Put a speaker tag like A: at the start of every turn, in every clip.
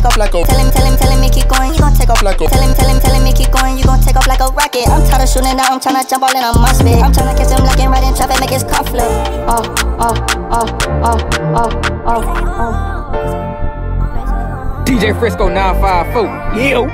A: off like a.
B: Tell him me keep going, you gon' take off like a. Tell him me keep going, you gon' take off like a rocket. I'm tired of shooting now, I'm tryna jump all in on my spit. I'm tryna catch him looking right in traffic, make his car flip.
C: DJ Frisco 954, yo.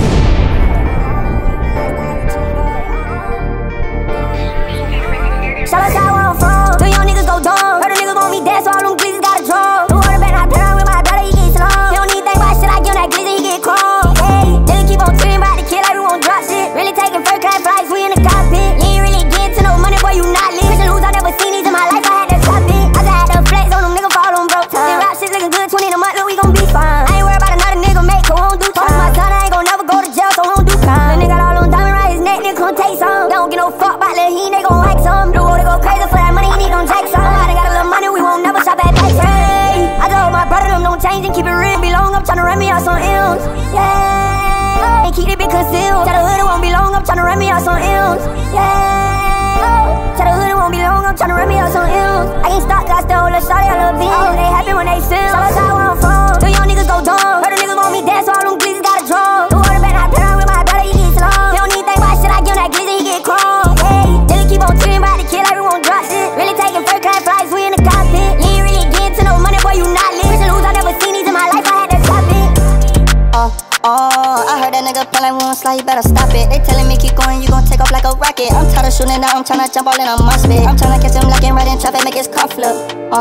D: Shout out to where I'm from. Two young niggas go dumb. Heard a nigga want me dead, so all them glizzies got a drum. The water back, I put on with my brother, he get slung. He don't need think about shit, I give him that glizzy, he get crumb. Hey, nigga keep on tweeting about the kid like we won't drop shit. Really taking first class flights, we in the cockpit. You ain't really getting to no money, boy, you not lit. Christian Lose, I never seen these in my life, I had to stop it. I just had to flex on them niggas, fall on broke time. This rap shit looking good, 20 in a month, look, we gon' be fine. I ain't worried about another nigga make, so won't do time. My son, I ain't gon' never go to jail, so won't do crime. The nigga got all on diamond around his neck, nigga come take some. They don't get no fuck about Lil Heem, they gon' like some. The water go crazy for that money, he need them Jack some. I done got a little money, we won't never shop at Jackson. Hey, I told my brother them don't change and keep it real, be long, I'm tryna run me out some M's. Yeah, and keep it big concealed. Tell the hood it won't be long, I'm tryna run me out some M's. Yeah, tell the hood it won't be long, I'm tryna run me out some M's. I can't stop, cause I still hold a shawty, I love it. Oh, they happy when they feel. Shout out to where I'm from. Two young niggas go dumb. Heard a nigga want me dead, so all them glizzies got a drum. The water back, I put on with my brother, he get slung. He don't need think about shit, I give him that glizzy, he get crumb. Hey, nigga keep on tweeting about the kid like we won't drop shit. Really taking first class flights, we in the cockpit. You ain't really getting to no money, boy, you not lit. Christian Lose, I never seen these in my life, I had to stop it.
B: I heard that nigga play like we won't slide, you better stop it. They telling me keep going, you gon' take off like a rocket. I'm tired of shooting now, I'm tryna jump all in on my spit. I'm tryna catch him looking right in traffic, make his car flip.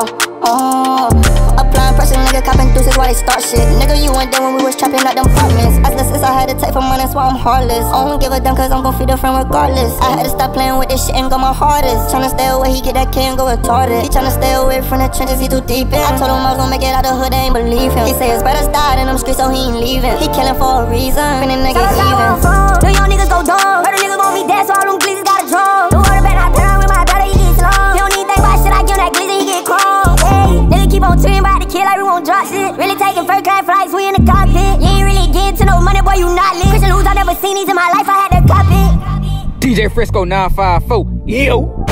B: Applying pressure, nigga copping deuces while they start shit. Nigga, you went there when we was trapping out them apartments. As the sis, I had to take for money, that's why I'm heartless. I don't give a damn cause I'm gon' feed a friend regardless. I had to stop playing with this shit and go my hardest. Tryna stay away, he get that K and go retarded. He tryna stay away from the trenches, he too deep in. I told him I was gon' make it out the hood, they ain't believe him. He say his brothers died in them streets, so he ain't leaving. He killing for a reason, finna niggas even.
D: Two young niggas go dumb. Heard a nigga want me dead, so all them glizzies got a drum. The water back, I put on with my brother, he get slung. He don't need think about shit, I give him that glizzy, he get crumb. Hey, nigga keep on tweeting about the kid like we won't drop shit. Really taking first class flights, we in the cockpit. You ain't really getting to no money, boy, you not lit. Christian Lose, I never seen these in my life, I had to cop it.
C: DJ Frisco 954, yo.